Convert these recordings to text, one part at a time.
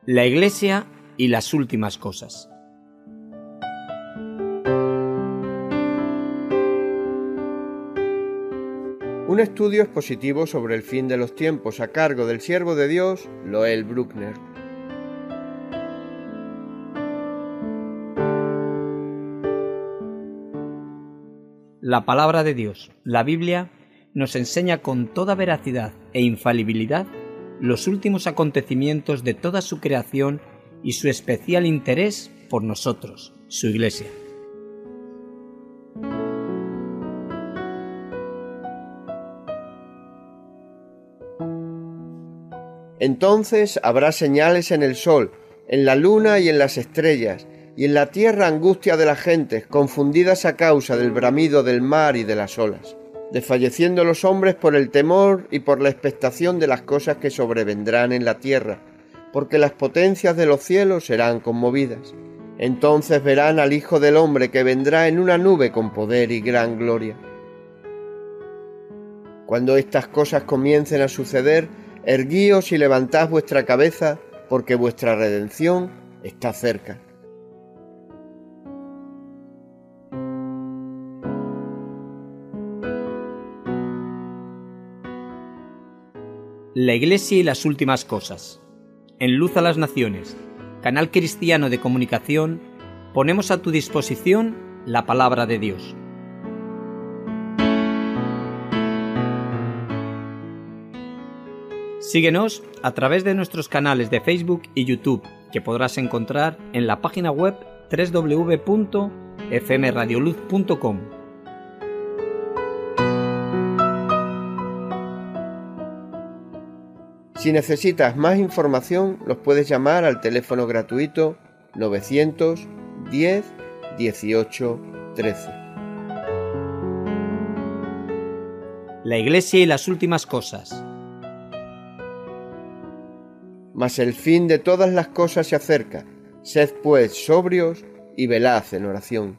La Iglesia y las últimas cosas. Un estudio expositivo sobre el fin de los tiempos a cargo del siervo de Dios, Loel Bruckner. La palabra de Dios, la Biblia, nos enseña con toda veracidad e infalibilidad los últimos acontecimientos de toda su creación y su especial interés por nosotros, su Iglesia. Entonces habrá señales en el sol, en la luna y en las estrellas, y en la tierra angustia de las gentes, confundidas a causa del bramido del mar y de las olas, desfalleciendo los hombres por el temor y por la expectación de las cosas que sobrevendrán en la tierra, porque las potencias de los cielos serán conmovidas. Entonces verán al Hijo del Hombre que vendrá en una nube con poder y gran gloria. Cuando estas cosas comiencen a suceder, erguíos y levantad vuestra cabeza, porque vuestra redención está cerca. La Iglesia y las últimas cosas. En Luz a las Naciones, canal cristiano de comunicación, ponemos a tu disposición la palabra de Dios. Síguenos a través de nuestros canales de Facebook y YouTube, que podrás encontrar en la página web www.fmradioluz.com. Si necesitas más información, los puedes llamar al teléfono gratuito 910 18 13. La Iglesia y las últimas cosas. Mas el fin de todas las cosas se acerca. Sed pues sobrios y velad en oración.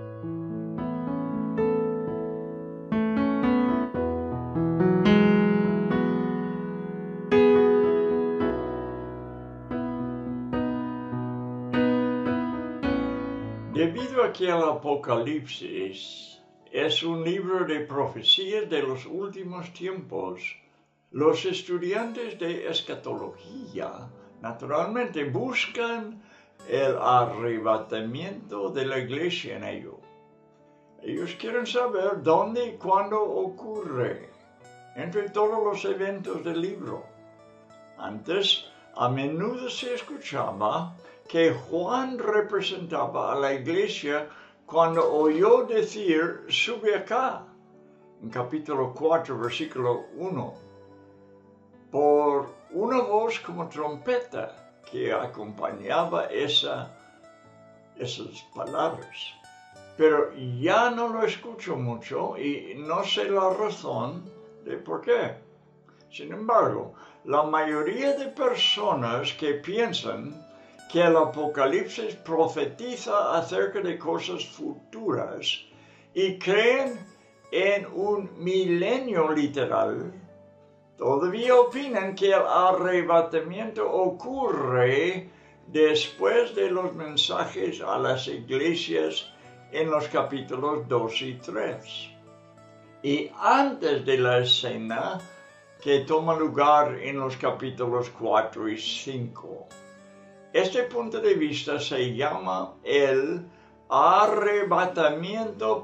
Debido a que el Apocalipsis es un libro de profecías de los últimos tiempos, los estudiantes de escatología naturalmente buscan el arrebatamiento de la Iglesia en ello. Ellos quieren saber dónde y cuándo ocurre entre todos los eventos del libro. Antes, a menudo se escuchaba que Juan representaba a la Iglesia cuando oyó decir, sube acá, en capítulo 4, versículo 1, por una voz como trompeta que acompañaba esas palabras. Pero ya no lo escucho mucho y no sé la razón de por qué. Sin embargo, la mayoría de personas que piensan que el Apocalipsis profetiza acerca de cosas futuras y creen en un milenio literal, todavía opinan que el arrebatamiento ocurre después de los mensajes a las iglesias en los capítulos 2 y 3 y antes de la escena que toma lugar en los capítulos 4 y 5. Este punto de vista se llama el arrebatamiento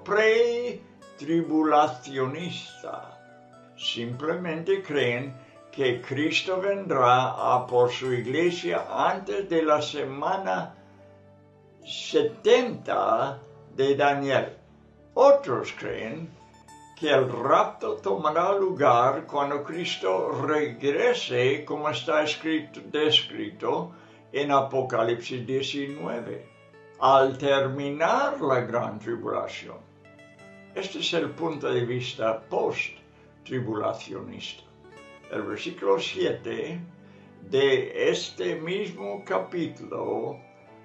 pretribulacionista. Simplemente creen que Cristo vendrá a por su iglesia antes de la semana 70 de Daniel. Otros creen que el rapto tomará lugar cuando Cristo regrese, como está descrito en Apocalipsis 19, al terminar la gran tribulación. Este es el punto de vista post-tribulacionista. El versículo 7 de este mismo capítulo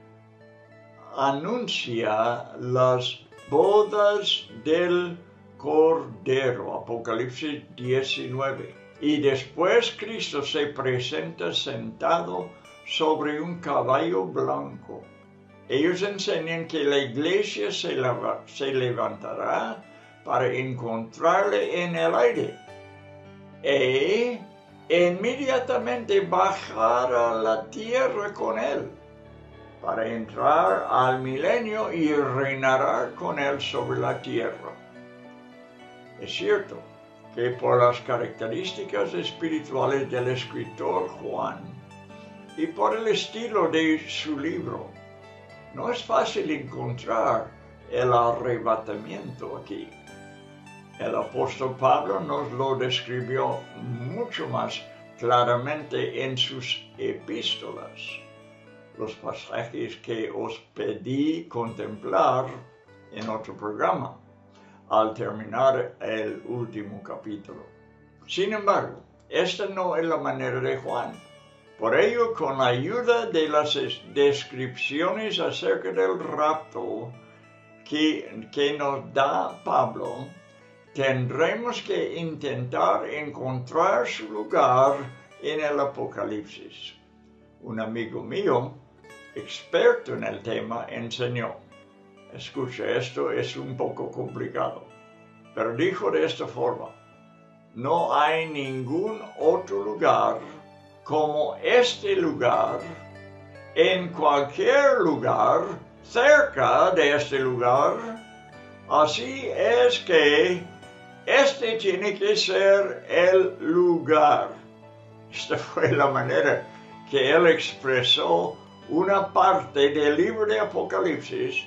anuncia las bodas del Cordero, Apocalipsis 19. Y después Cristo se presenta sentado sobre un caballo blanco. Ellos enseñan que la iglesia se levantará para encontrarle en el aire e inmediatamente bajar a la tierra con él para entrar al milenio y reinar con él sobre la tierra. Es cierto que por las características espirituales del escritor Juan y por el estilo de su libro, no es fácil encontrar el arrebatamiento aquí. El apóstol Pablo nos lo describió mucho más claramente en sus epístolas, los pasajes que os pedí contemplar en otro programa, al terminar el último capítulo. Sin embargo, esta no es la manera de Juan. Por ello, con la ayuda de las descripciones acerca del rapto que nos da Pablo, tendremos que intentar encontrar su lugar en el Apocalipsis. Un amigo mío, experto en el tema, enseñó. Escucha, esto es un poco complicado, pero dijo de esta forma: no hay ningún otro lugar como este lugar, en cualquier lugar, cerca de este lugar. Así es que este tiene que ser el lugar. Esta fue la manera que él expresó una parte del libro de Apocalipsis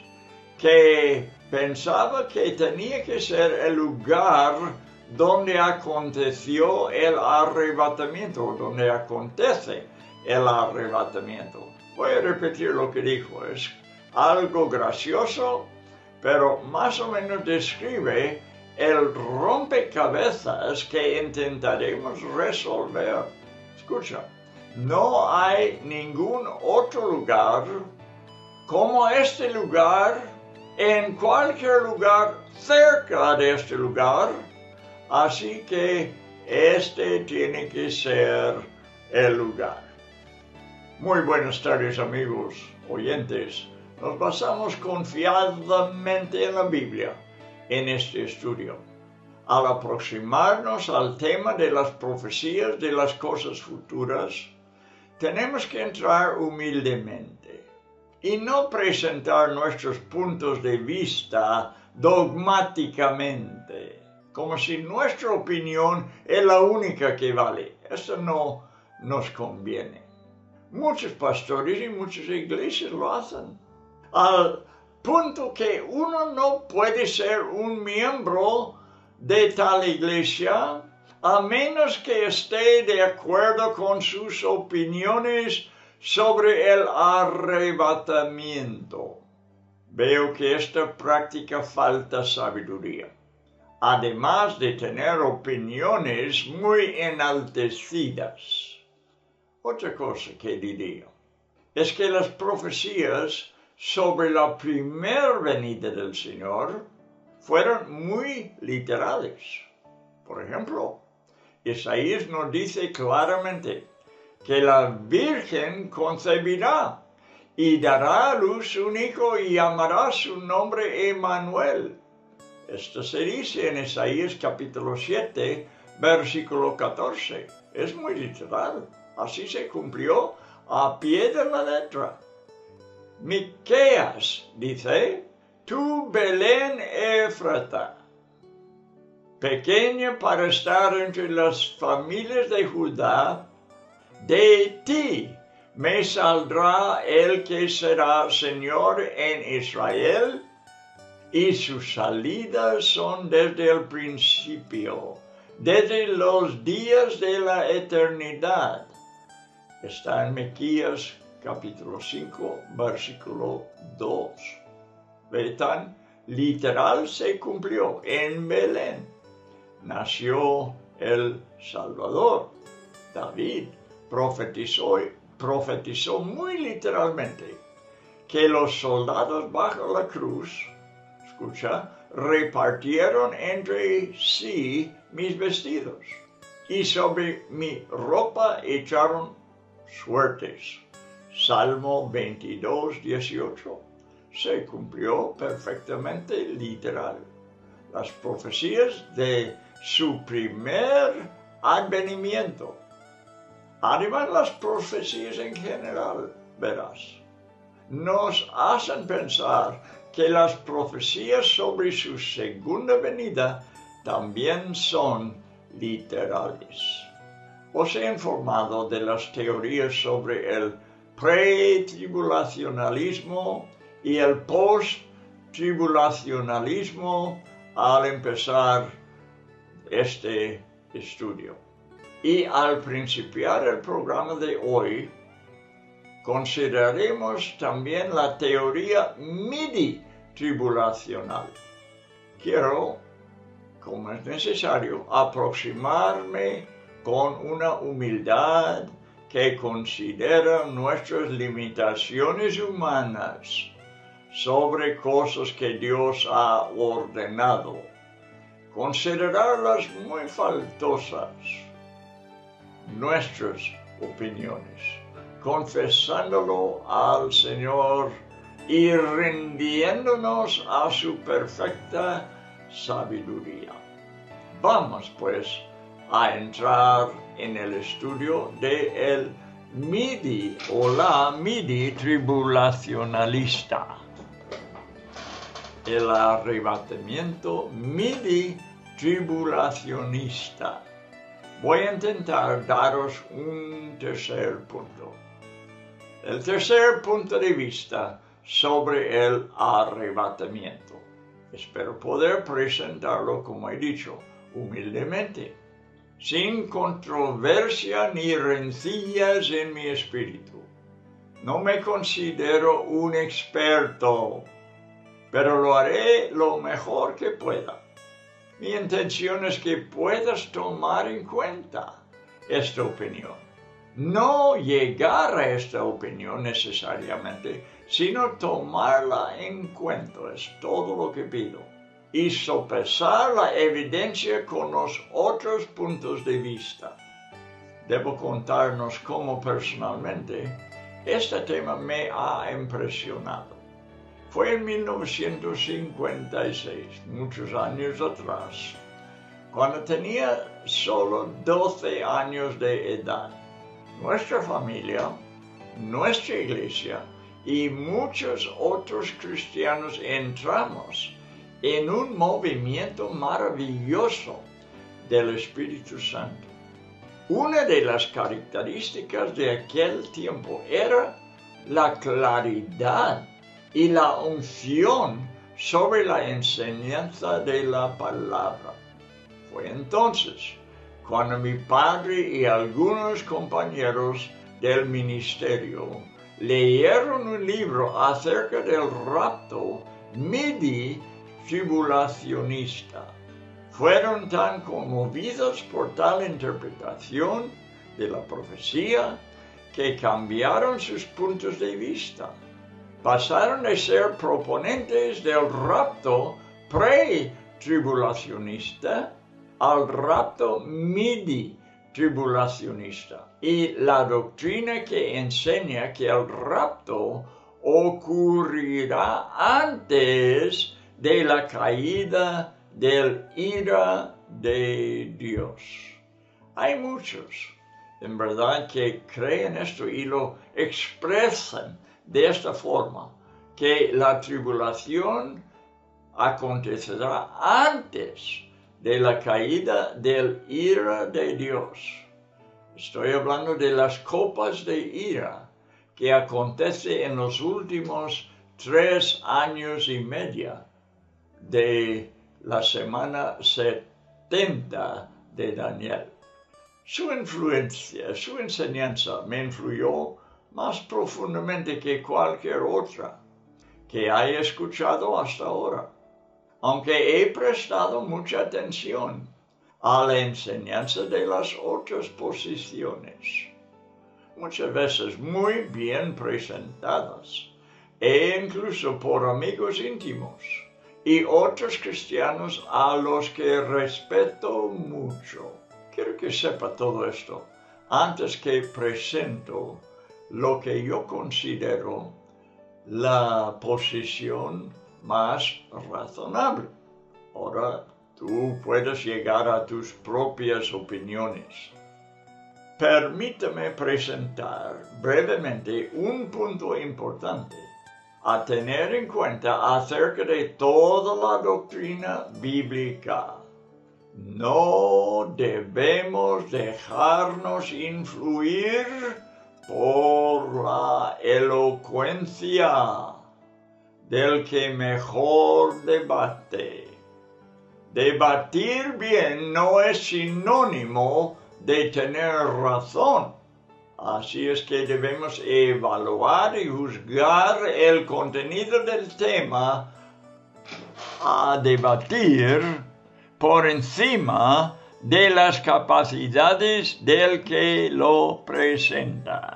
que pensaba que tenía que ser el lugar donde aconteció el arrebatamiento, donde acontece el arrebatamiento. Voy a repetir lo que dijo, es algo gracioso, pero más o menos describe el rompecabezas que intentaremos resolver. Escucha, no hay ningún otro lugar como este lugar, en cualquier lugar cerca de este lugar, así que este tiene que ser el lugar. Muy buenas tardes, amigos oyentes. Nos basamos confiadamente en la Biblia en este estudio. Al aproximarnos al tema de las profecías de las cosas futuras, tenemos que entrar humildemente y no presentar nuestros puntos de vista dogmáticamente, como si nuestra opinión es la única que vale. Esto no nos conviene. Muchos pastores y muchas iglesias lo hacen, al punto que uno no puede ser un miembro de tal iglesia a menos que esté de acuerdo con sus opiniones sobre el arrebatamiento. Veo que esta práctica falta sabiduría, además de tener opiniones muy enaltecidas. Otra cosa que diría es que las profecías sobre la primera venida del Señor fueron muy literales. Por ejemplo, Isaías nos dice claramente que la Virgen concebirá y dará a luz un hijo y llamará su nombre Emmanuel. Esto se dice en Isaías capítulo 7, versículo 14. Es muy literal. Así se cumplió a pie de la letra. Miqueas dice: tú, Belén Éfrata, pequeña para estar entre las familias de Judá, de ti me saldrá el que será Señor en Israel, y sus salidas son desde el principio, desde los días de la eternidad. Está en Miqueas capítulo 5, versículo 2. ¿Ve? Tan literal se cumplió en Belén. Nació el Salvador. David profetizó muy literalmente que los soldados bajo la cruz, escucha, repartieron entre sí mis vestidos y sobre mi ropa echaron suertes. Salmo 22, 18. Se cumplió perfectamente literal. Las profecías de su primer advenimiento. Además, las profecías en general, verás, nos hacen pensar que las profecías sobre su segunda venida también son literales. Os he informado de las teorías sobre el pretribulacionalismo y el posttribulacionalismo al empezar este estudio. Y al principiar el programa de hoy, consideraremos también la teoría midi-tribulacional. Quiero, como es necesario, aproximarme con una humildad que considera nuestras limitaciones humanas sobre cosas que Dios ha ordenado, considerarlas muy faltosas, nuestras opiniones, confesándolo al Señor y rindiéndonos a su perfecta sabiduría. Vamos, pues, a entrar en el estudio de el midi o la midi tribulacionalista. El arrebatamiento midi tribulacionista. Voy a intentar daros un tercer punto. El tercer punto de vista sobre el arrebatamiento. Espero poder presentarlo, como he dicho, humildemente, sin controversia ni rencillas en mi espíritu. No me considero un experto, pero lo haré lo mejor que pueda. Mi intención es que puedas tomar en cuenta esta opinión. No llegar a esta opinión necesariamente, sino tomarla en cuenta, es todo lo que pido. Y sopesar la evidencia con los otros puntos de vista. Debo contarnos cómo personalmente este tema me ha impresionado. Fue en 1956, muchos años atrás, cuando tenía solo 12 años de edad. Nuestra familia, nuestra iglesia y muchos otros cristianos entramos en un movimiento maravilloso del Espíritu Santo. Una de las características de aquel tiempo era la claridad y la unción sobre la enseñanza de la palabra. Fue entonces cuando mi padre y algunos compañeros del ministerio leyeron un libro acerca del rapto midi-tribulacionista. Fueron tan conmovidos por tal interpretación de la profecía que cambiaron sus puntos de vista. Pasaron de ser proponentes del rapto pre-tribulacionista al rapto midi-tribulacionista y la doctrina que enseña que el rapto ocurrirá antes de la caída del ira de Dios. Hay muchos, en verdad, que creen esto y lo expresan de esta forma, que la tribulación acontecerá antes de la caída del ira de Dios. Estoy hablando de las copas de ira que acontece en los últimos 3 años y medio de la semana 70 de Daniel. Su influencia, su enseñanza me influyó más profundamente que cualquier otra que haya escuchado hasta ahora, aunque he prestado mucha atención a la enseñanza de las otras posiciones, muchas veces muy bien presentadas, e incluso por amigos íntimos y otros cristianos a los que respeto mucho. Quiero que sepa todo esto antes que presento lo que yo considero la posición más razonable. Ahora tú puedes llegar a tus propias opiniones. Permítame presentar brevemente un punto importante a tener en cuenta acerca de toda la doctrina bíblica. No debemos dejarnos influir por la elocuencia del que mejor debate. Debatir bien no es sinónimo de tener razón. Así es que debemos evaluar y juzgar el contenido del tema a debatir por encima de las capacidades del que lo presenta.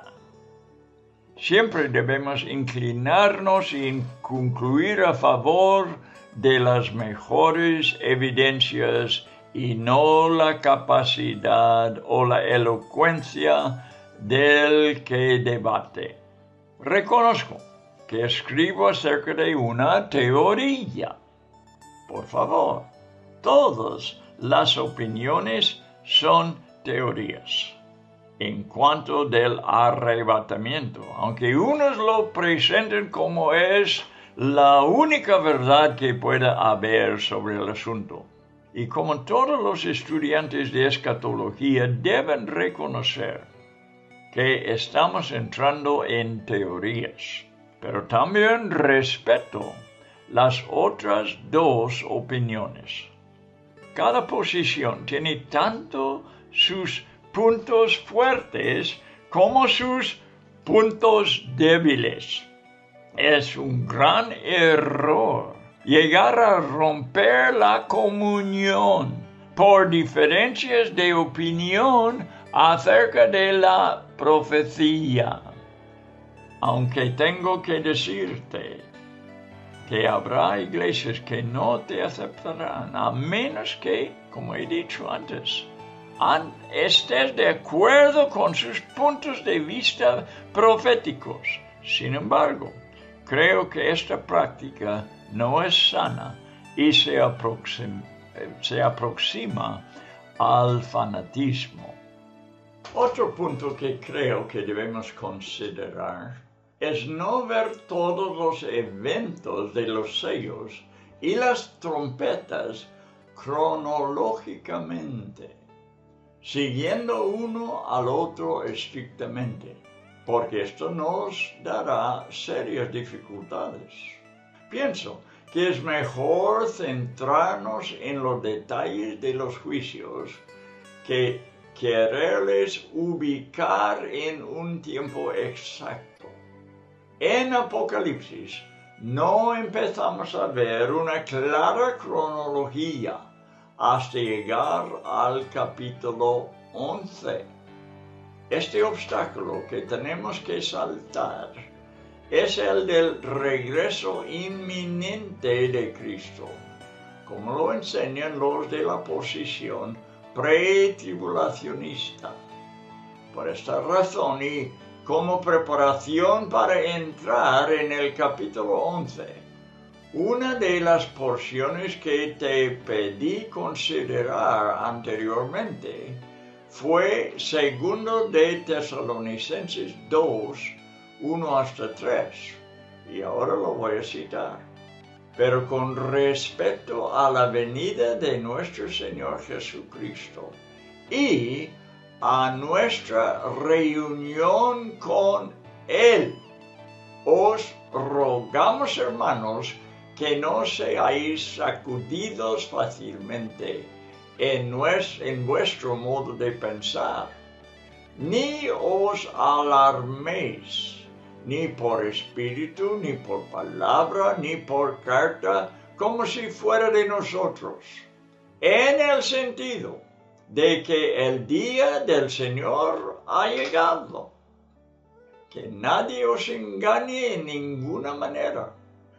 Siempre debemos inclinarnos y concluir a favor de las mejores evidencias y no la capacidad o la elocuencia del que debate. Reconozco que escribo acerca de una teoría. Por favor, todas las opiniones son teorías en cuanto del arrebatamiento, aunque unos lo presenten como es la única verdad que pueda haber sobre el asunto. Y como todos los estudiantes de escatología deben reconocer que estamos entrando en teorías, pero también respeto las otras dos opiniones. Cada posición tiene tanto sus puntos fuertes como sus puntos débiles. Es un gran error llegar a romper la comunión por diferencias de opinión acerca de la profecía. Aunque tengo que decirte que habrá iglesias que no te aceptarán a menos que, como he dicho antes, estés de acuerdo con sus puntos de vista proféticos. Sin embargo, creo que esta práctica no es sana y se aproxima al fanatismo. Otro punto que creo que debemos considerar es no ver todos los eventos de los sellos y las trompetas cronológicamente, siguiendo uno al otro estrictamente, porque esto nos dará serias dificultades. Pienso que es mejor centrarnos en los detalles de los juicios que quererles ubicar en un tiempo exacto. En Apocalipsis no empezamos a ver una clara cronología hasta llegar al capítulo 11. Este obstáculo que tenemos que saltar es el del regreso inminente de Cristo, como lo enseñan los de la posición pretribulacionista. Por esta razón y como preparación para entrar en el capítulo 11, una de las porciones que te pedí considerar anteriormente fue 2 de Tesalonicenses 2, 1 hasta 3, y ahora lo voy a citar. Pero con respecto a la venida de nuestro Señor Jesucristo y a nuestra reunión con Él, os rogamos, hermanos, que no seáis sacudidos fácilmente en vuestro modo de pensar, ni os alarméis, ni por espíritu, ni por palabra, ni por carta, como si fuera de nosotros, en el sentido de que el día del Señor ha llegado. Que nadie os engañe en ninguna manera,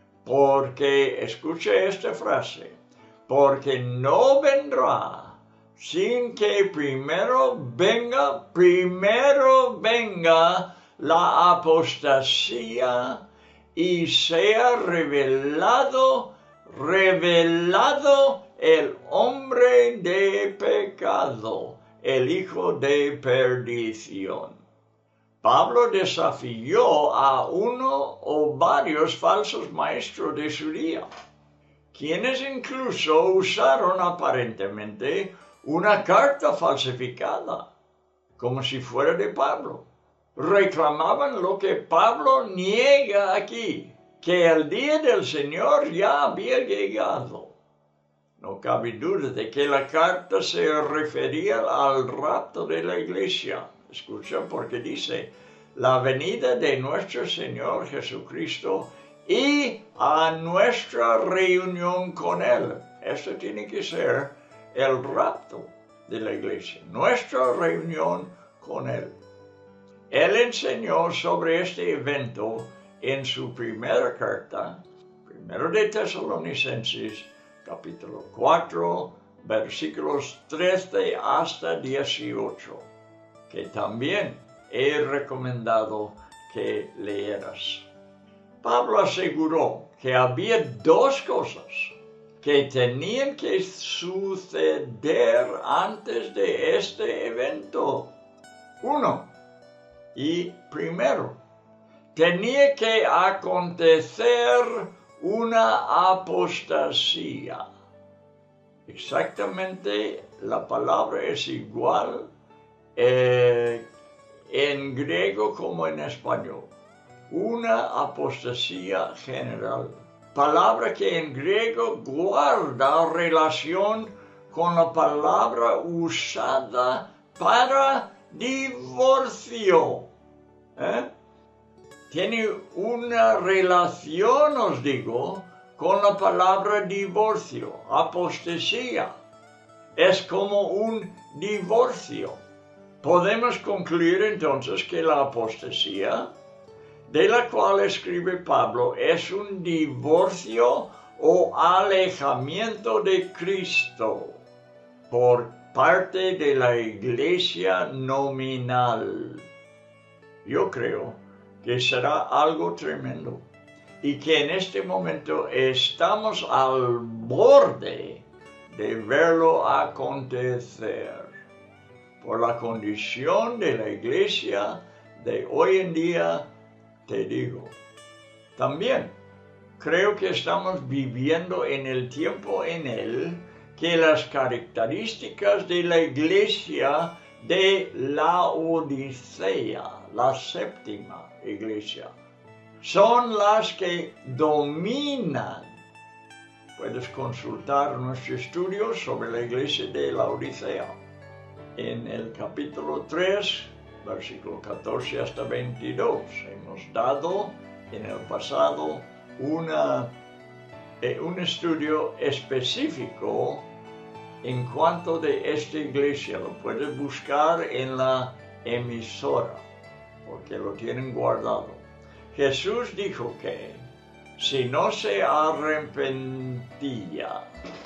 porque, escuche esta frase, porque no vendrá sin que primero venga la apostasía y sea revelado el hombre de pecado, el hijo de perdición. Pablo desafió a uno o varios falsos maestros de su día, quienes incluso usaron aparentemente una carta falsificada, como si fuera de Pablo. Reclamaban lo que Pablo niega aquí, que el día del Señor ya había llegado. No cabe duda de que la carta se refería al rapto de la iglesia. Escucha, porque dice, la venida de nuestro Señor Jesucristo y a nuestra reunión con Él. Esto tiene que ser el rapto de la iglesia, nuestra reunión con Él. Él enseñó sobre este evento en su primera carta, primero de Tesalonicenses, capítulo 4, versículos 13 hasta 18, que también he recomendado que leeras. Pablo aseguró que había dos cosas que tenían que suceder antes de este evento. Primero, tenía que acontecer una apostasía. Exactamente la palabra es igual en griego como en español. Una apostasía general. Palabra que en griego guarda relación con la palabra usada para divorcio. Tiene una relación, os digo, con la palabra divorcio, apostasía. Es como un divorcio. Podemos concluir entonces que la apostasía, de la cual escribe Pablo, es un divorcio o alejamiento de Cristo por parte de la iglesia nominal. Yo creo que será algo tremendo y que en este momento estamos al borde de verlo acontecer por la condición de la iglesia de hoy en día. Te digo, también creo que estamos viviendo en el tiempo en el que las características de la iglesia de Laodicea, la séptima iglesia, son las que dominan. Puedes consultar nuestro estudio sobre la iglesia de Laodicea en el capítulo 3, versículo 14 hasta 22. Hemos dado en el pasado un estudio específico en cuanto de esta iglesia. Lo puedes buscar en la emisora, porque lo tienen guardado. Jesús dijo que si no se arrepentía,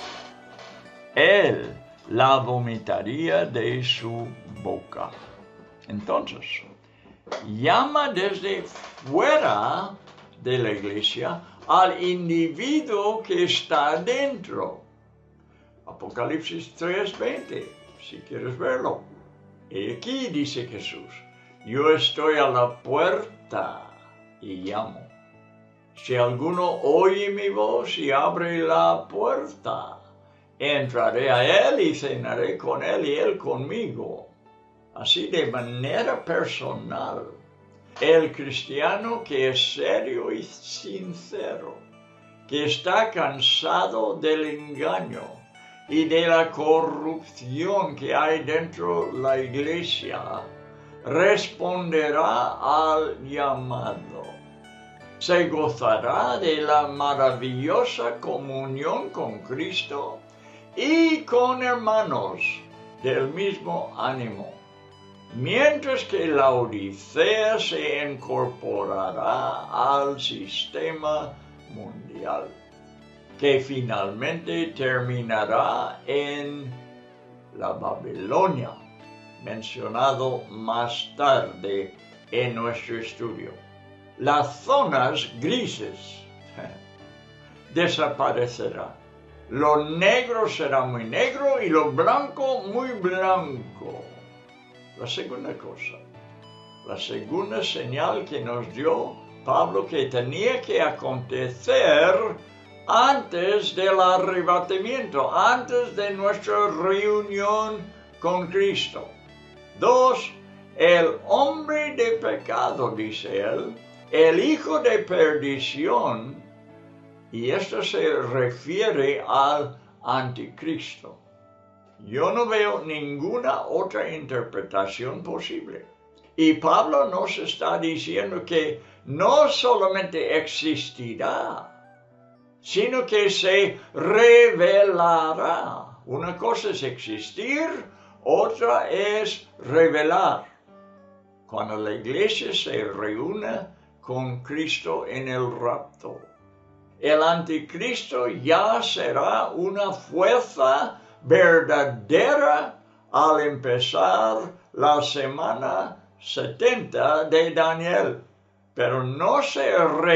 Él la vomitaría de su boca. Entonces, llama desde fuera de la iglesia al individuo que está dentro. Apocalipsis 3:20, si quieres verlo. Y aquí dice Jesús, yo estoy a la puerta y llamo. Si alguno oye mi voz y abre la puerta, entraré a él y cenaré con él y él conmigo. Así de manera personal, el cristiano que es serio y sincero, que está cansado del engaño y de la corrupción que hay dentro de la iglesia, responderá al llamado. Se gozará de la maravillosa comunión con Cristo y con hermanos del mismo ánimo, mientras que la Odisea se incorporará al sistema mundial, que finalmente terminará en la Babilonia, mencionado más tarde en nuestro estudio. Las zonas grises desaparecerán. Lo negro será muy negro y lo blanco muy blanco. La segunda cosa, la segunda señal que nos dio Pablo que tenía que acontecer antes del arrebatamiento, antes de nuestra reunión con Cristo. 2. El hombre de pecado, dice él, el hijo de perdición, y esto se refiere al anticristo. Yo no veo ninguna otra interpretación posible. Y Pablo nos está diciendo que no solamente existirá, sino que se revelará. Una cosa es existir, otra es revelar. Cuando la iglesia se reúne con Cristo en el rapto, el anticristo ya será una fuerza verdadera al empezar la semana 70 de Daniel, pero no se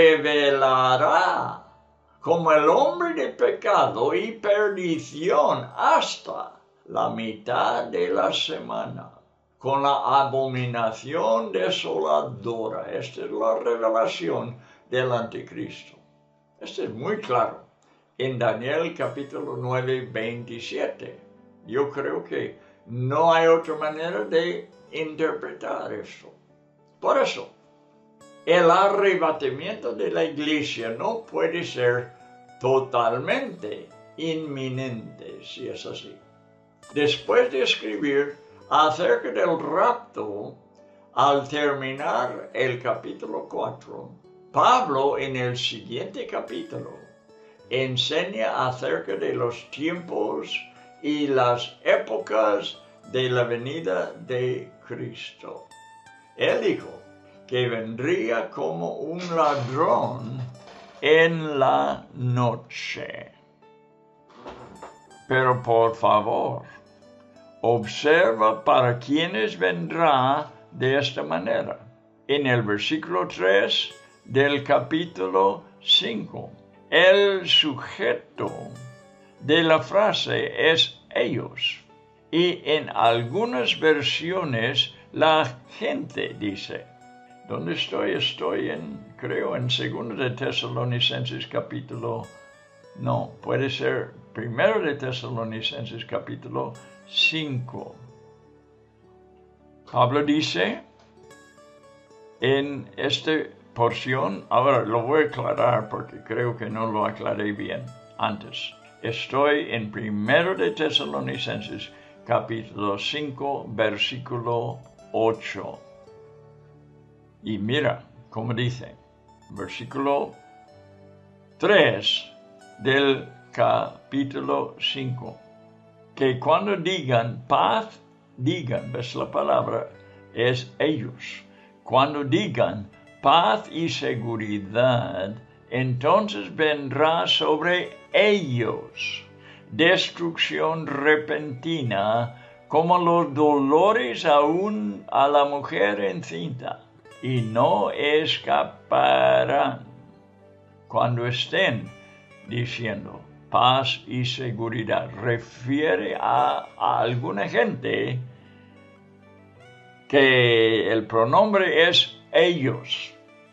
revelará como el hombre de pecado y perdición hasta la mitad de la semana, con la abominación desoladora. Esta es la revelación del anticristo. Esto es muy claro en Daniel capítulo 9, 27. Yo creo que no hay otra manera de interpretar esto. Por eso, el arrebatamiento de la iglesia no puede ser totalmente inminente, si es así. Después de escribir acerca del rapto, al terminar el capítulo 4, Pablo en el siguiente capítulo enseña acerca de los tiempos y las épocas de la venida de Cristo. Él dijo que vendría como un ladrón en la noche. Pero por favor, observa para quiénes vendrá de esta manera. En el versículo 3 del capítulo 5, el sujeto de la frase es ellos. Y en algunas versiones la gente dice. ¿Dónde estoy? Estoy creo en 2 de Tesalonicenses capítulo, no, puede ser 1 de Tesalonicenses capítulo 5. Pablo dice en esta porción, ahora lo voy a aclarar porque creo que no lo aclaré bien antes. Estoy en 1 de Tesalonicenses capítulo 5, versículo 8. Y mira cómo dice, versículo 3 del capítulo 5, que cuando digan paz, digan, ves la palabra, es ellos. Cuando digan paz y seguridad, entonces vendrá sobre ellos destrucción repentina como los dolores aún a la mujer encinta, y no escaparán cuando estén diciendo paz y seguridad. Refiere a alguna gente que el pronombre es ellos.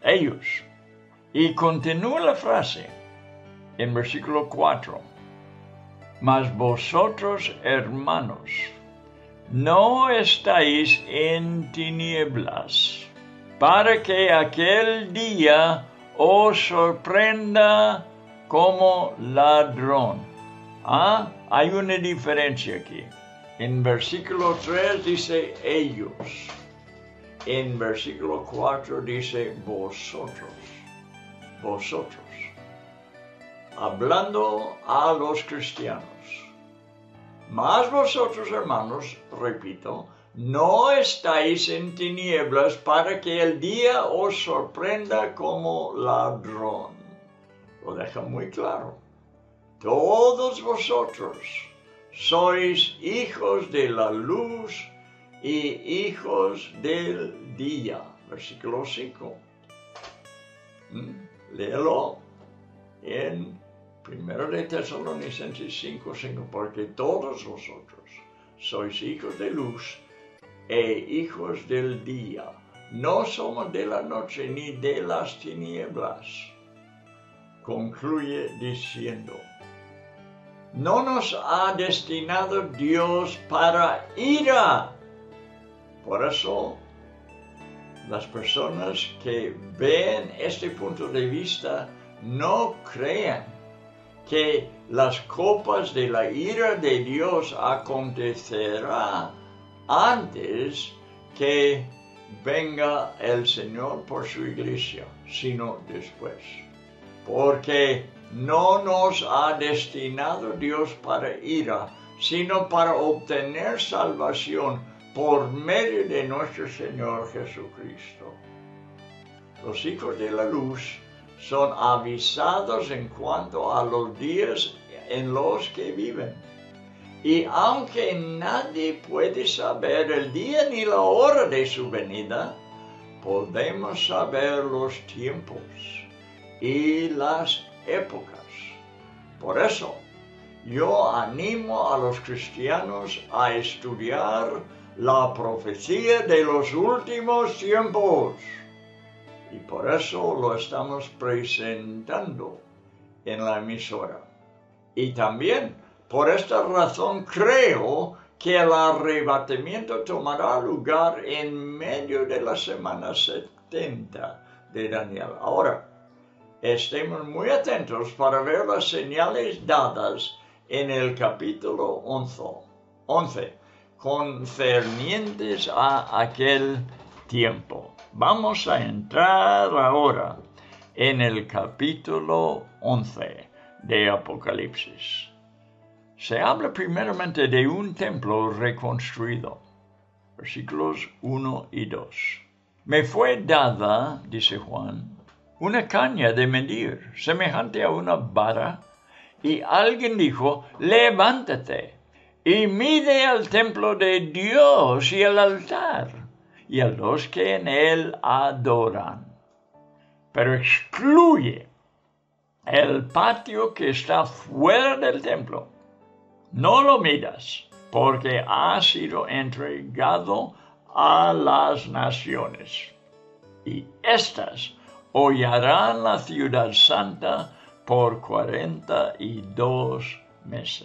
Y continúa la frase en versículo 4. Mas vosotros, hermanos, no estáis en tinieblas, para que aquel día os sorprenda como ladrón. Hay una diferencia aquí. En versículo 3 dice ellos. En versículo 4 dice vosotros. Vosotros. Hablando a los cristianos. Mas vosotros, hermanos, repito, no estáis en tinieblas para que el día os sorprenda como ladrón. Lo deja muy claro. Todos vosotros sois hijos de la luz y hijos del día. versículo 5. Léelo en 1 de Tesalonicenses 5:5, porque todos vosotros sois hijos de luz e hijos del día. No somos de la noche ni de las tinieblas. Concluye diciendo, no nos ha destinado Dios para ira. Por eso, las personas que ven este punto de vista no crean que las copas de la ira de Dios acontecerá antes que venga el Señor por su iglesia, sino después. Porque no nos ha destinado Dios para ira, sino para obtener salvación por medio de nuestro Señor Jesucristo. Los hijos de la luz son avisados en cuanto a los días en los que viven. Y aunque nadie puede saber el día ni la hora de su venida, podemos saber los tiempos y las épocas. Por eso, yo animo a los cristianos a estudiar la profecía de los últimos tiempos. Y por eso lo estamos presentando en la emisora. Y también, por esta razón, creo que el arrebatamiento tomará lugar en medio de la semana 70 de Daniel. Ahora, estemos muy atentos para ver las señales dadas en el capítulo 11, concernientes a aquel tiempo. Vamos a entrar ahora en el capítulo 11 de Apocalipsis. Se habla primeramente de un templo reconstruido. Versículos 1 y 2. Me fue dada, dice Juan, una caña de medir, semejante a una vara, y alguien dijo, levántate y mide el templo de Dios y el altar, y a los que en él adoran. Pero excluye el patio que está fuera del templo. No lo midas, porque ha sido entregado a las naciones. Y éstas hollarán la ciudad santa por 42 meses.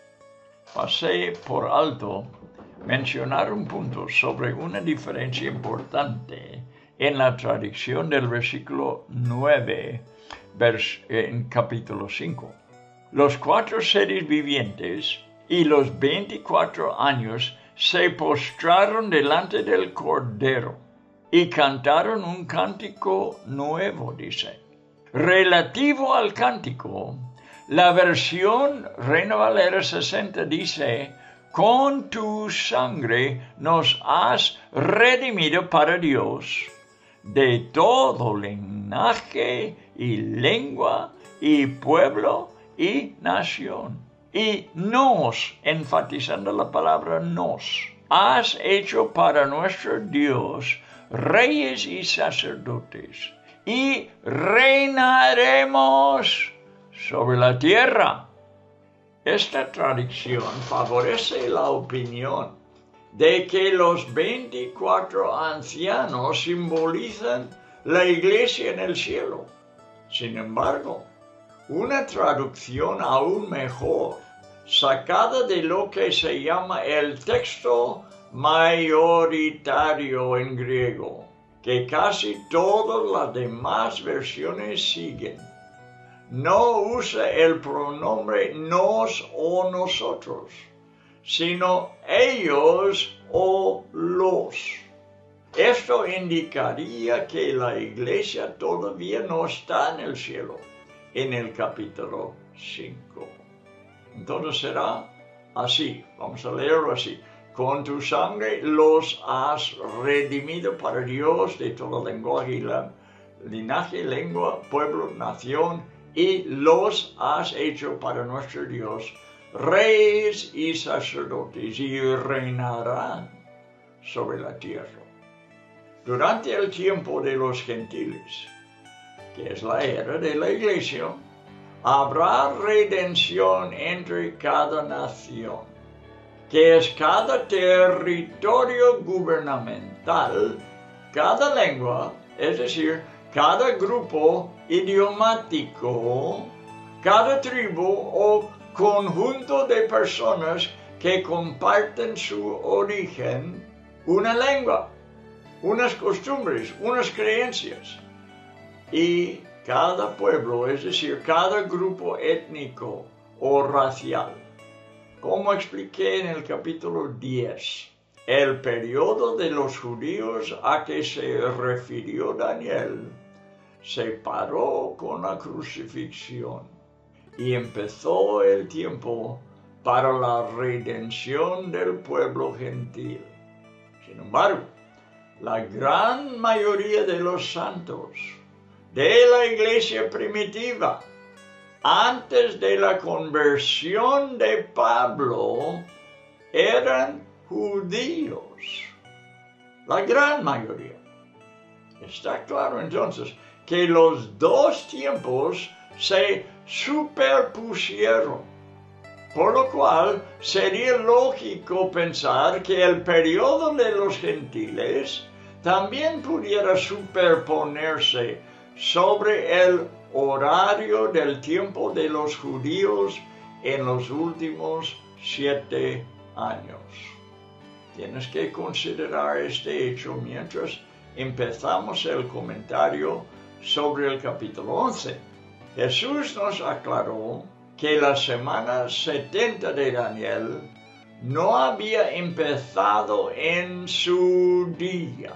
Pasé por alto mencionar un punto sobre una diferencia importante en la traducción del versículo 9 en capítulo 5. Los 4 seres vivientes y los 24 años se postraron delante del Cordero y cantaron un cántico nuevo, dice. Relativo al cántico, la versión Reina Valera 60 dice, con tu sangre nos has redimido para Dios de todo linaje y lengua y pueblo y nación. Y nos, enfatizando la palabra nos, has hecho para nuestro Dios reyes y sacerdotes, y reinaremos sobre la tierra. Esta traducción favorece la opinión de que los 24 ancianos simbolizan la iglesia en el cielo. Sin embargo, una traducción aún mejor, sacada de lo que se llama el texto mayoritario en griego, que casi todas las demás versiones siguen, no usa el pronombre nos o nosotros, sino ellos o los. Esto indicaría que la iglesia todavía no está en el cielo, en el capítulo 5. Entonces será así, vamos a leerlo así. Con tu sangre los has redimido para Dios de todo lenguaje, linaje, lengua, pueblo, nación, y los has hecho para nuestro Dios reyes y sacerdotes, y reinarán sobre la tierra. durante el tiempo de los gentiles, que es la era de la iglesia, habrá redención entre cada nación, que es cada territorio gubernamental, cada lengua, es decir, cada grupo idiomático, cada tribu o conjunto de personas que comparten su origen, una lengua, unas costumbres, unas creencias. Y cada pueblo, es decir, cada grupo étnico o racial. Como expliqué en el capítulo 10, el periodo de los judíos a que se refirió Daniel se paró con la crucifixión y empezó el tiempo para la redención del pueblo gentil. Sin embargo, la gran mayoría de los santos de la iglesia primitiva, antes de la conversión de Pablo, eran judíos. La gran mayoría. Está claro entonces que los dos tiempos se superpusieron, por lo cual sería lógico pensar que el periodo de los gentiles también pudiera superponerse sobre el horario del tiempo de los judíos en los últimos 7 años. Tienes que considerar este hecho mientras empezamos el comentario sobre el capítulo 11. Jesús nos aclaró que la semana 70 de Daniel no había empezado en su día.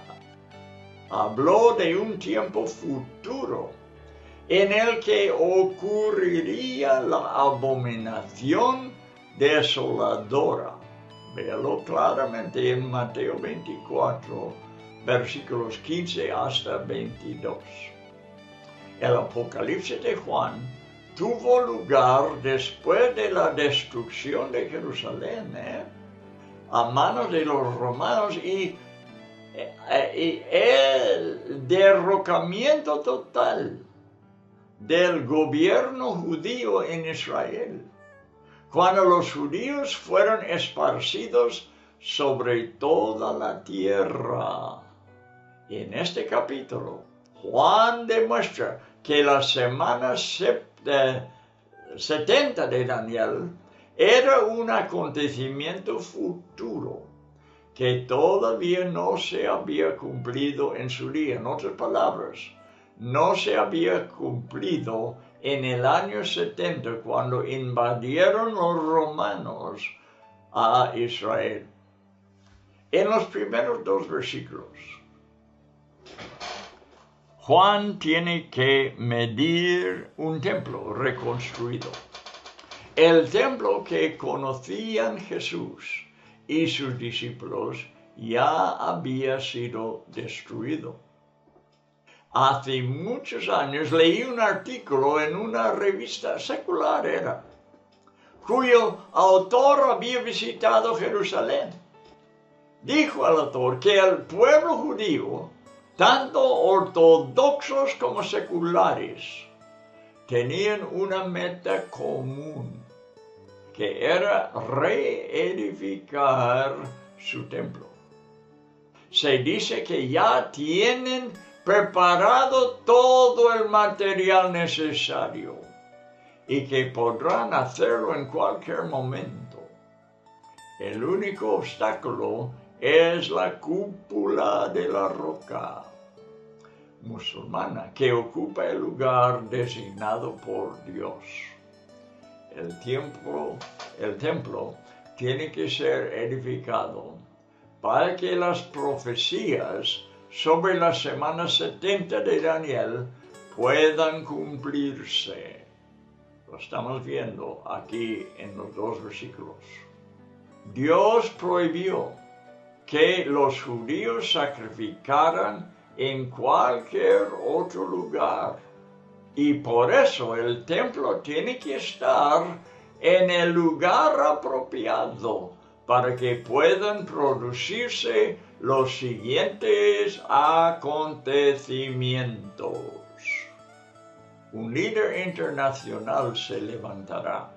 Habló de un tiempo futuro en el que ocurriría la abominación desoladora. Véalo claramente en Mateo 24, versículos 15 hasta 22. El Apocalipsis de Juan tuvo lugar después de la destrucción de Jerusalén, a manos de los romanos y el derrocamiento total del gobierno judío en Israel, cuando los judíos fueron esparcidos sobre toda la tierra. En este capítulo, Juan demuestra que la semana 70 de Daniel era un acontecimiento futuro que todavía no se había cumplido en su día. En otras palabras, no se había cumplido en el año 70 cuando invadieron los romanos a Israel. En los primeros 2 versículos, Juan tiene que medir un templo reconstruido. El templo que conocían Jesús y sus discípulos ya había sido destruido. Hace muchos años leí un artículo en una revista secular, cuyo autor había visitado Jerusalén. Dijo al autor que el pueblo judío, tanto ortodoxos como seculares, tenían una meta común, que era reedificar su templo. Se dice que ya tienen preparado todo el material necesario y que podrán hacerlo en cualquier momento. El único obstáculo es la cúpula de la roca musulmana que ocupa el lugar designado por Dios. El templo tiene que ser edificado para que las profecías sobre la semana 70 de Daniel puedan cumplirse. Lo estamos viendo aquí en los 2 versículos. Dios prohibió que los judíos sacrificaran en cualquier otro lugar. Y por eso el templo tiene que estar en el lugar apropiado para que puedan producirse los siguientes acontecimientos. Un líder internacional se levantará.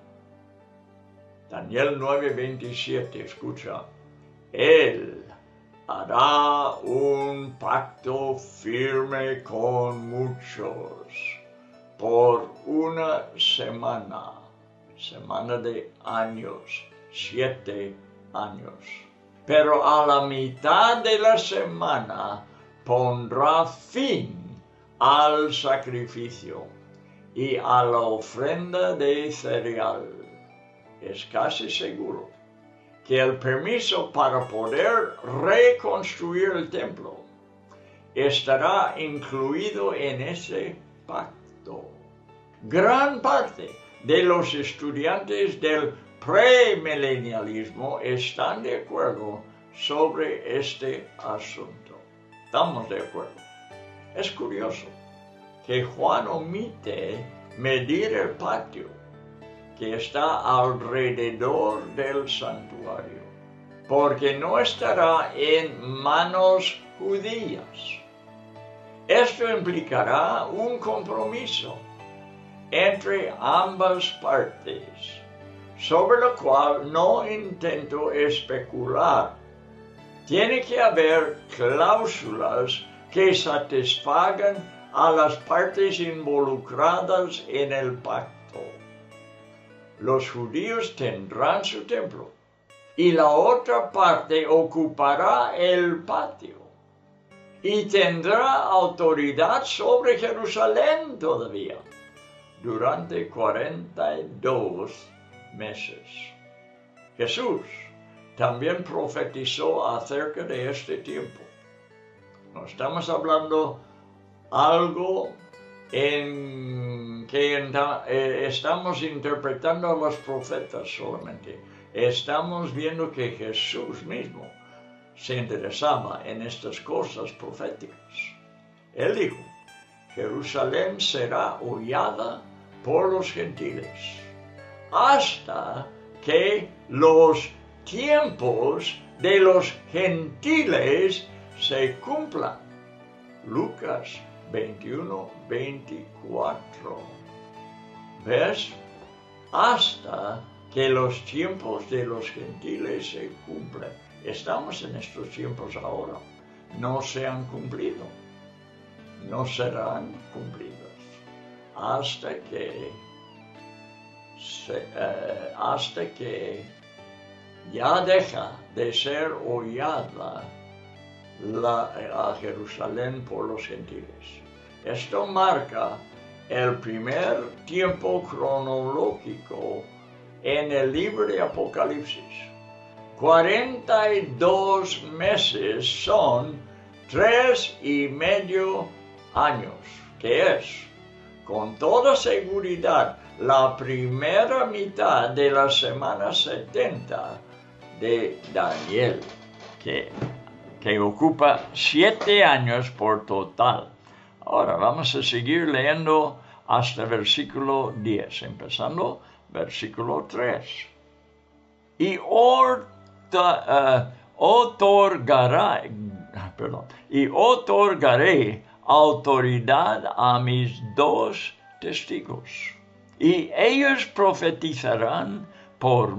Daniel 9:27, escucha. Él hará un pacto firme con muchos por una semana de años, 7 años. Pero a la mitad de la semana pondrá fin al sacrificio y a la ofrenda de cereal. Es casi seguro que el permiso para poder reconstruir el templo estará incluido en ese pacto. Gran parte de los estudiantes del premilenialismo están de acuerdo sobre este asunto. Estamos de acuerdo. Es curioso que Juan omite medir el patio que está alrededor del santuario, porque no estará en manos judías. Esto implicará un compromiso entre ambas partes, sobre lo cual no intento especular. Tiene que haber cláusulas que satisfagan a las partes involucradas en el pacto. Los judíos tendrán su templo y la otra parte ocupará el patio y tendrá autoridad sobre Jerusalén todavía durante 42 meses. Jesús también profetizó acerca de este tiempo. No estamos hablando algo en que estamos interpretando a los profetas solamente. Estamos viendo que Jesús mismo se interesaba en estas cosas proféticas. Él dijo, Jerusalén será hollada por los gentiles, hasta que los tiempos de los gentiles se cumplan. Lucas 21:24. ¿Ves? Hasta que los tiempos de los gentiles se cumplan. Estamos en estos tiempos ahora. No se han cumplido. No serán cumplidos. Hasta que ya deja de ser hollada a Jerusalén por los gentiles. Esto marca el primer tiempo cronológico en el libro de Apocalipsis. 42 meses son 3.5 años, que es, con toda seguridad, la primera mitad de la semana 70 de Daniel, que ocupa 7 años por total. Ahora vamos a seguir leyendo hasta versículo 10, empezando versículo 3. Y otorgaré autoridad a mis 2 testigos, y ellos profetizarán por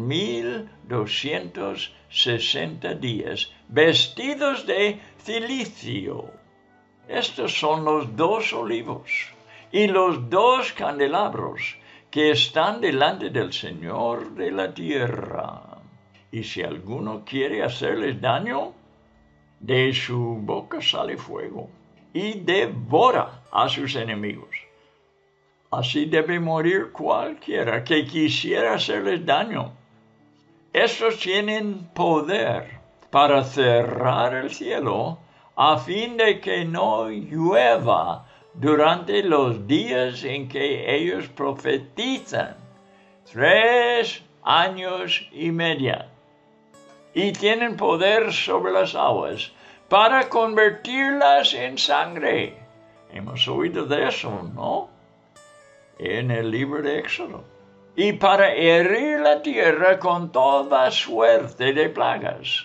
1260 días, vestidos de cilicio. Estos son los 2 olivos y los 2 candelabros que están delante del Señor de la tierra. Y si alguno quiere hacerles daño, de su boca sale fuego y devora a sus enemigos. Así debe morir cualquiera que quisiera hacerles daño. Estos tienen poder para cerrar el cielo a fin de que no llueva durante los días en que ellos profetizan, 3 años y medio. Y tienen poder sobre las aguas para convertirlas en sangre. Hemos oído de eso, ¿no? En el libro de Éxodo. Y para herir la tierra con toda suerte de plagas,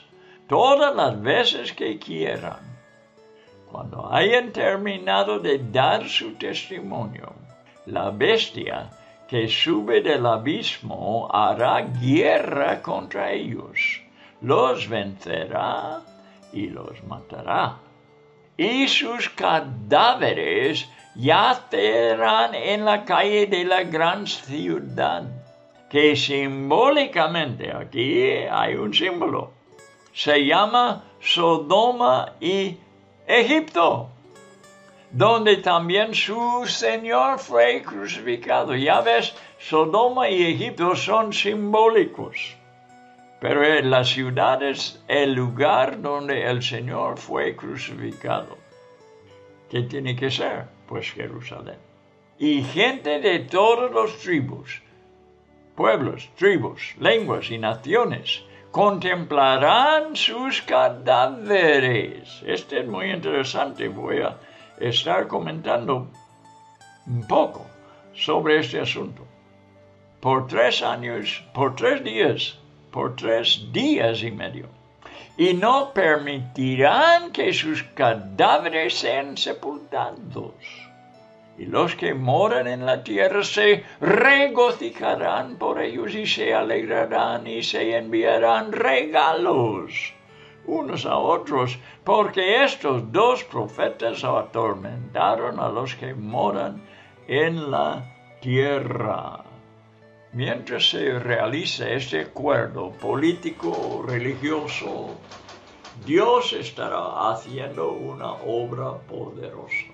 todas las veces que quieran. Cuando hayan terminado de dar su testimonio, la bestia que sube del abismo hará guerra contra ellos, los vencerá y los matará. Y sus cadáveres yacerán en la calle de la gran ciudad, que simbólicamente, aquí hay un símbolo, se llama Sodoma y Egipto, donde también su Señor fue crucificado. Ya ves, Sodoma y Egipto son simbólicos, pero la ciudad es el lugar donde el Señor fue crucificado. ¿Qué tiene que ser? Pues Jerusalén. Y gente de todas las tribus, pueblos, tribus, lenguas y naciones contemplarán sus cadáveres. Este es muy interesante. Voy a estar comentando un poco sobre este asunto. Por 3 días y medio. Y no permitirán que sus cadáveres sean sepultados. Y los que moran en la tierra se regocijarán por ellos y se alegrarán y se enviarán regalos unos a otros, porque estos 2 profetas atormentaron a los que moran en la tierra. Mientras se realiza este acuerdo político religioso, Dios estará haciendo una obra poderosa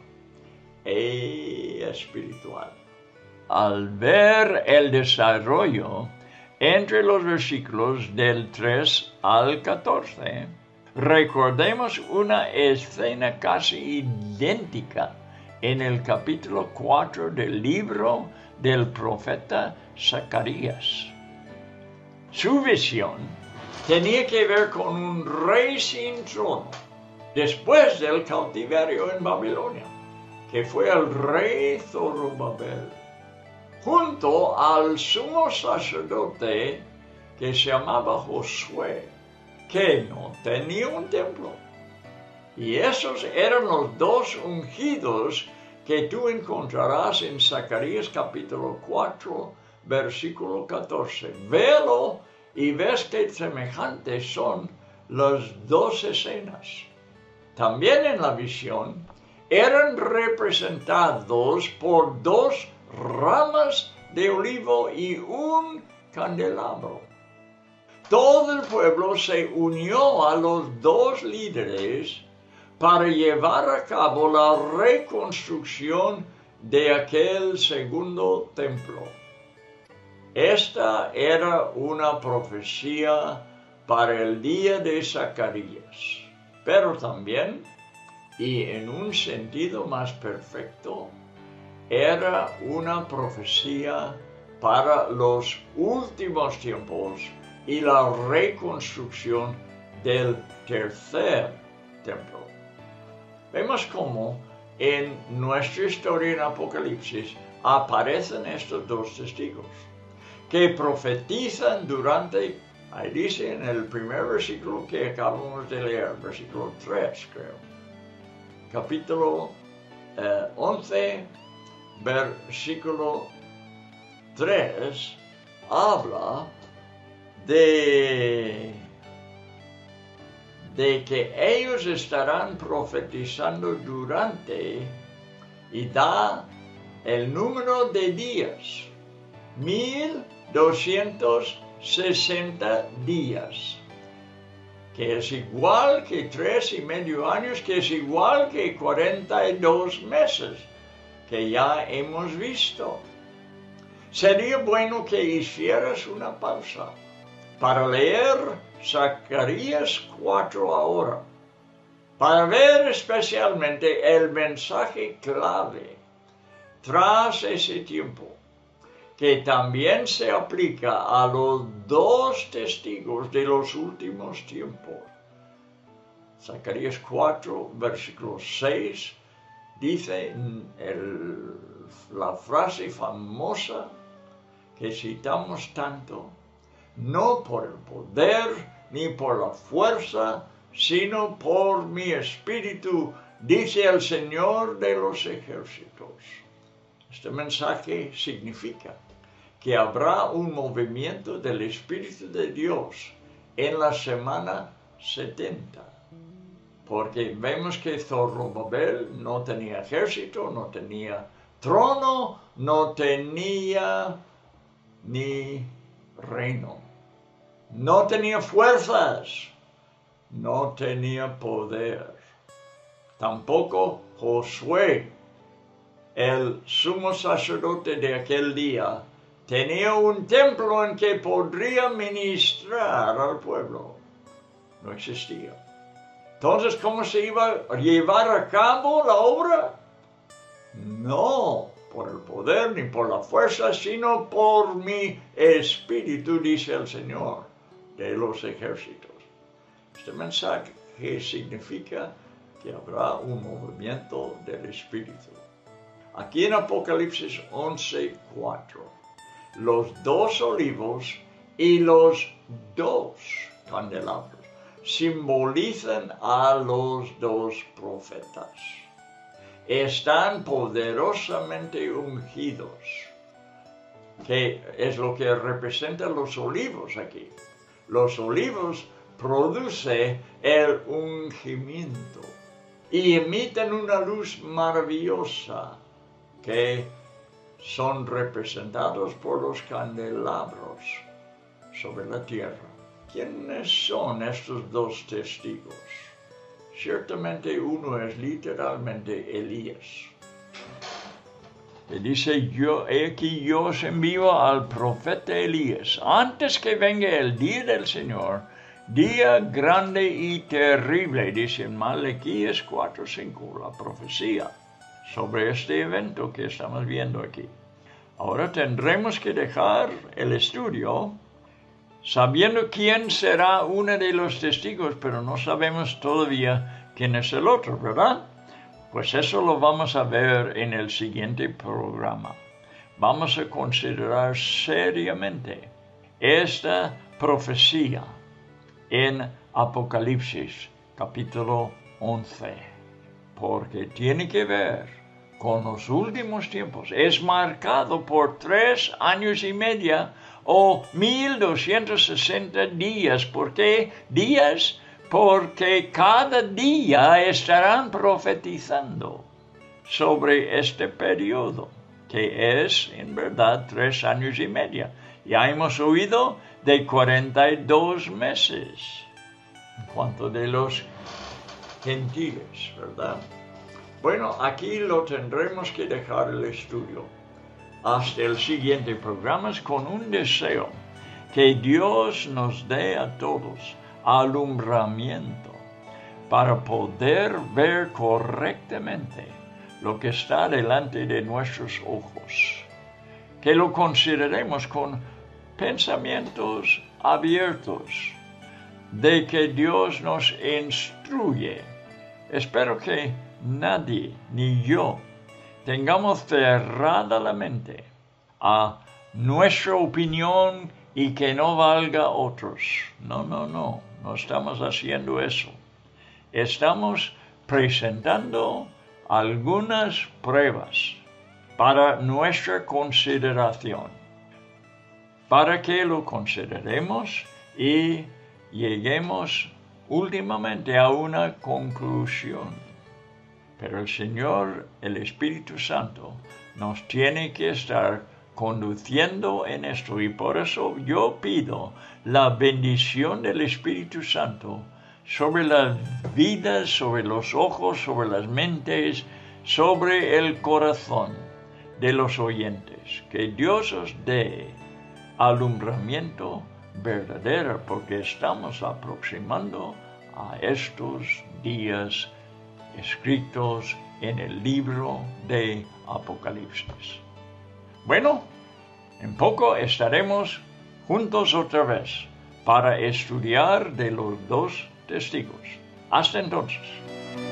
y espiritual. Al ver el desarrollo entre los versículos del 3 al 14, recordemos una escena casi idéntica en el capítulo 4 del libro del profeta Zacarías. Su visión tenía que ver con un rey sin trono, después del cautiverio en Babilonia, que fue el rey Zorobabel, junto al sumo sacerdote que se llamaba Josué, que no tenía un templo. Y esos eran los 2 ungidos que tú encontrarás en Zacarías capítulo 4, versículo 14. Véelo y ves que semejantes son las 2 escenas. También en la visión eran representados por 2 ramas de olivo y un candelabro. Todo el pueblo se unió a los 2 líderes para llevar a cabo la reconstrucción de aquel segundo templo. Esta era una profecía para el día de Zacarías, pero también, y en un sentido más perfecto, era una profecía para los últimos tiempos y la reconstrucción del tercer templo. Vemos cómo en nuestra historia en Apocalipsis aparecen estos 2 testigos que profetizan durante, ahí dice en el primer versículo que acabamos de leer, versículo 3 creo, capítulo 11, versículo 3, habla de que ellos estarán profetizando durante, y da el número de días, 1260 días, que es igual que 3,5 años, que es igual que 42 meses, que ya hemos visto. Sería bueno que hicieras una pausa para leer Zacarías 4 ahora, para ver especialmente el mensaje clave tras ese tiempo, que también se aplica a los 2 testigos de los últimos tiempos. Zacarías 4, versículo 6, dice la frase famosa que citamos tanto: no por el poder ni por la fuerza, sino por mi espíritu, dice el Señor de los ejércitos. Este mensaje significa que habrá un movimiento del Espíritu de Dios en la semana 70. Porque vemos que Zorobabel no tenía ejército, no tenía trono, no tenía ni reino. No tenía fuerzas, no tenía poder. Tampoco Josué, el sumo sacerdote de aquel día, tenía un templo en que podría ministrar al pueblo. No existía. Entonces, ¿cómo se iba a llevar a cabo la obra? No por el poder ni por la fuerza, sino por mi espíritu, dice el Señor de los ejércitos. Este mensaje significa que habrá un movimiento del espíritu. Aquí en Apocalipsis 11:4, los 2 olivos y los 2 candelabros simbolizan a los 2 profetas. Están poderosamente ungidos, que es lo que representan los olivos aquí. Los olivos producen el ungimiento y emiten una luz maravillosa que son representados por los candelabros sobre la tierra. ¿Quiénes son estos 2 testigos? Ciertamente uno es literalmente Elías. Y dice, aquí yo os envío al profeta Elías, antes que venga el día del Señor, día grande y terrible, dice en Malaquías 4:5, la profecía sobre este evento que estamos viendo aquí. Ahora tendremos que dejar el estudio sabiendo quién será uno de los testigos, pero no sabemos todavía quién es el otro, ¿verdad? Pues eso lo vamos a ver en el siguiente programa. Vamos a considerar seriamente esta profecía en Apocalipsis, capítulo 11, porque tiene que ver con los últimos tiempos. Es marcado por 3 años y medio o 1260 días. ¿Por qué días? Porque cada día estarán profetizando sobre este periodo, que es en verdad 3 años y medio. Ya hemos oído de 42 meses en cuanto de los gentiles, ¿verdad? Bueno, aquí lo tendremos que dejar el estudio hasta el siguiente programa con un deseo que Dios nos dé a todos alumbramiento para poder ver correctamente lo que está delante de nuestros ojos, que lo consideremos con pensamientos abiertos, de que Dios nos instruye. Espero que nadie, ni yo, tengamos cerrada la mente a nuestra opinión y que no valga otros. No estamos haciendo eso. Estamos presentando algunas pruebas para nuestra consideración, para que lo consideremos y lleguemos últimamente a una conclusión. Pero el Señor, el Espíritu Santo, nos tiene que estar conduciendo en esto, y por eso yo pido la bendición del Espíritu Santo sobre las vidas, sobre los ojos, sobre las mentes, sobre el corazón de los oyentes. Que Dios os dé alumbramiento verdadero, porque estamos aproximando a estos días escritos en el libro de Apocalipsis. Bueno, en poco estaremos juntos otra vez para estudiar de los 2 testigos. Hasta entonces.